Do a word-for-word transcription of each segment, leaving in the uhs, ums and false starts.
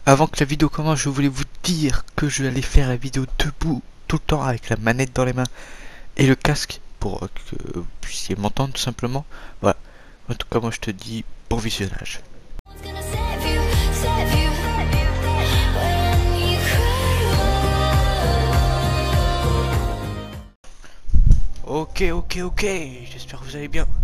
Avant que la vidéo commence, je voulais vous dire que je allais faire la vidéo debout tout le temps avec la manette dans les mains et le casque pour que vous puissiez m'entendre tout simplement. Voilà. En tout cas, moi je te dis bon visionnage. Ok, ok, ok. J'espère que vous allez bien.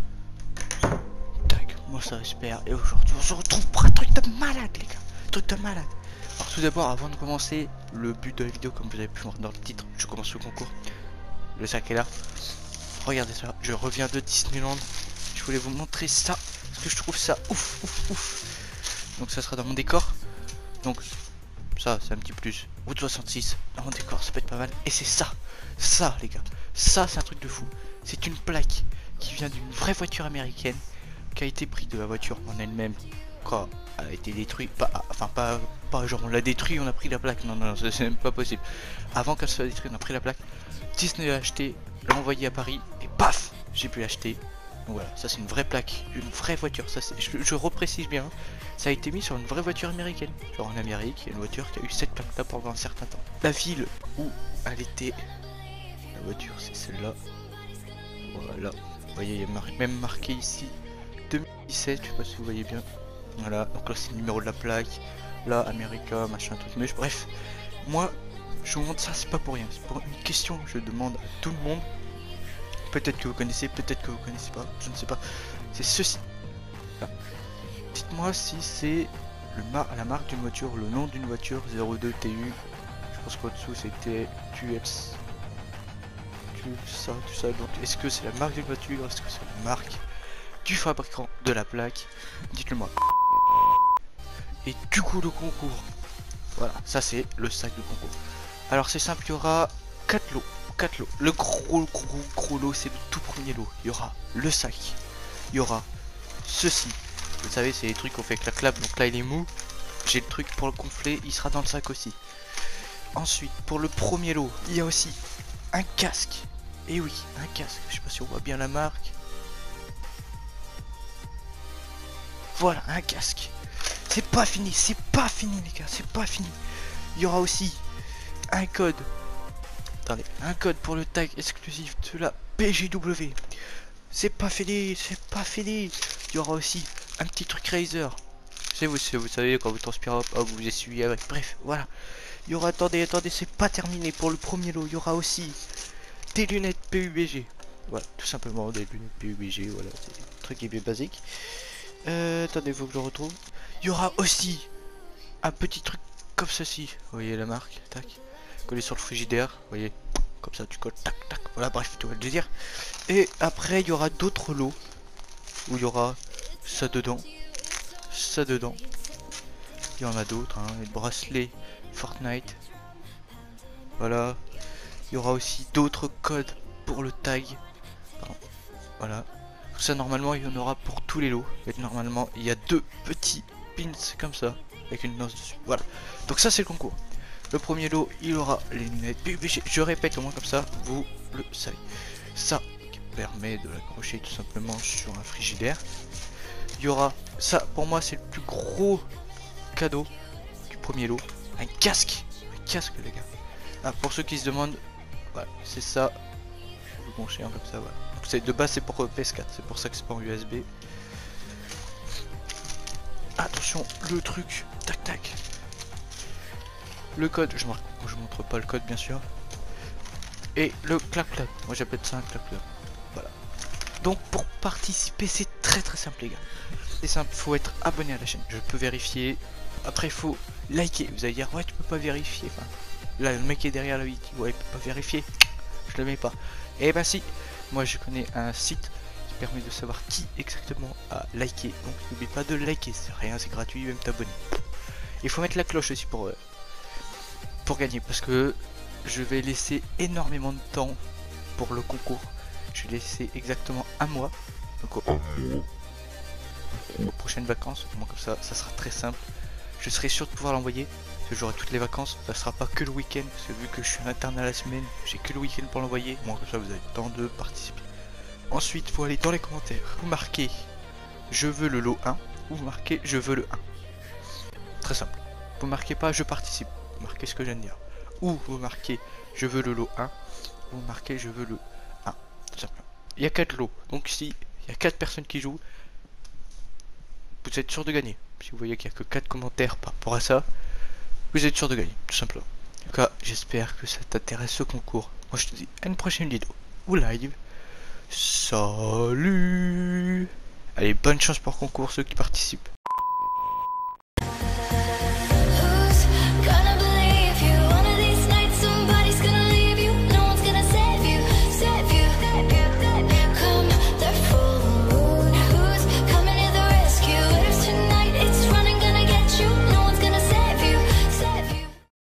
Tac, moi ça j'espère. Et aujourd'hui, on se retrouve pour un truc de malade, les gars. Truc de malade. Alors tout d'abord, avant de commencer, le but de la vidéo, comme vous avez pu voir dans le titre, je commence le concours. Le sac est là. Regardez ça, je reviens de Disneyland. Je voulais vous montrer ça, parce que je trouve ça ouf, ouf, ouf. Donc ça sera dans mon décor. Donc ça, c'est un petit plus. Route soixante-six, dans mon décor, ça peut être pas mal. Et c'est ça, ça les gars, ça c'est un truc de fou. C'est une plaque qui vient d'une vraie voiture américaine, qui a été prise de la voiture en elle-même, quand elle a été détruite. Pas, enfin pas, pas genre on l'a détruit, on a pris la plaque. Non, non, non, c'est même pas possible. Avant qu'elle soit détruite, on a pris la plaque. Disney l'a acheté, l'a envoyé à Paris et paf, j'ai pu l'acheter. Donc voilà, ça c'est une vraie plaque, une vraie voiture. Ça, je, je reprécise bien, ça a été mis sur une vraie voiture américaine. Genre en Amérique, il y a une voiture qui a eu cette plaque là pendant un certain temps. La ville où elle était, la voiture c'est celle-là. Voilà, vous voyez, il y a mar même marqué ici deux mille dix-sept, je sais pas si vous voyez bien. Voilà, donc là c'est le numéro de la plaque. Là, America, machin, tout. Mais bref, moi je vous montre ça, c'est pas pour rien, c'est pour une question que je demande à tout le monde. Peut-être que vous connaissez, peut-être que vous connaissez pas, je ne sais pas. C'est ceci. Dites-moi si c'est mar la marque d'une voiture, le nom d'une voiture, zéro deux T U. Je pense qu'au-dessous c'était Q X. Tout ça, tout ça. Donc est-ce que c'est la marque d'une voiture? Est-ce que c'est la marque du fabricant de la plaque? Dites-le moi. Et du coup le concours. Voilà, ça c'est le sac de concours. Alors c'est simple, il y aura quatre lots. quatre lots. Le gros gros gros lot, c'est le tout premier lot. Il y aura le sac. Il y aura ceci. Vous savez, c'est les trucs qu'on fait avec la clap. Donc là il est mou. J'ai le truc pour le gonfler, il sera dans le sac aussi. Ensuite, pour le premier lot, il y a aussi un casque. Et oui, un casque. Je sais pas si on voit bien la marque. Voilà, un casque. C'est pas fini, c'est pas fini les gars, c'est pas fini. Il y aura aussi un code. Attendez, un code pour le tag exclusif de la P G W. C'est pas fini, c'est pas fini. Il y aura aussi un petit truc Razer. C'est vous, vous savez, quand vous transpirez, hop, hop, vous essuyez avec. Bref, voilà. Il y aura, attendez, attendez, c'est pas terminé. Pour le premier lot, il y aura aussi des lunettes P U B G. Voilà, tout simplement des lunettes P U B G. Voilà, c'est un truc qui est bien basique. Euh, attendez, faut que je le retrouve. Il y aura aussi un petit truc comme ceci. Vous voyez la marque, tac. Collé sur le frigidaire, vous voyez. Comme ça, tu colles, tac, tac. Voilà, bref, tu vois le délire. Et après, il y aura d'autres lots où il y aura ça dedans, ça dedans. Il y en a d'autres, hein, les bracelets Fortnite. Voilà. Il y aura aussi d'autres codes pour le tag. Pardon. Voilà. Tout ça, normalement, il y en aura pour tous les lots. Et normalement, il y a deux petits pins comme ça, avec une noce dessus. Voilà. Donc ça, c'est le concours. Le premier lot, il aura les lunettes P U B G. Je répète au moins comme ça, vous le savez. Ça qui permet de l'accrocher tout simplement sur un frigidaire. Il y aura ça, pour moi c'est le plus gros cadeau du premier lot, un casque, un casque les gars. Ah, pour ceux qui se demandent, voilà, c'est ça. Je vais vous brancher un comme ça, voilà. Donc de base c'est pour P S quatre, c'est pour ça que c'est pas en U S B. Attention, le truc, tac tac. Le code, je marque, je montre pas le code bien sûr. Et le clap clap, moi j'appelle ça un clap clap. Voilà. Donc pour participer c'est très très simple les gars. C'est simple, faut être abonné à la chaîne. Je peux vérifier. Après faut liker. Vous allez dire ouais tu peux pas vérifier. Enfin, là le mec qui est derrière la vidéo, ouais il peut pas vérifier. Je le mets pas. Et bah si, moi je connais un site qui permet de savoir qui exactement a liké. Donc n'oublie pas de liker, c'est rien, c'est gratuit, même t'abonner. Il faut mettre la cloche aussi pour euh, pour gagner parce que je vais laisser énormément de temps pour le concours. Je vais laisser exactement un mois. Donc au, aux prochaines vacances, au moins comme ça, ça sera très simple. Je serai sûr de pouvoir l'envoyer. Parce que j'aurai toutes les vacances. Ça sera pas que le week-end. Parce que vu que je suis interne à la semaine, j'ai que le week-end pour l'envoyer. Au moins comme ça, vous avez le temps de participer. Ensuite, vous allez dans les commentaires. Vous marquez je veux le lot un. Ou vous marquez je veux le un. Très simple. vous marquez pas je participe, vous marquez ce que je viens de dire. Ou vous marquez je veux le lot un, vous marquez je veux le un, tout simplement. Il y a quatre lots, donc si il y a quatre personnes qui jouent, vous êtes sûr de gagner. Si vous voyez qu'il n'y a que quatre commentaires par rapport à ça, vous êtes sûr de gagner, tout simplement. En tout cas, j'espère que ça t'intéresse ce concours. Moi je te dis à une prochaine vidéo ou live. Salut. Allez, bonne chance pour le concours ceux qui participent.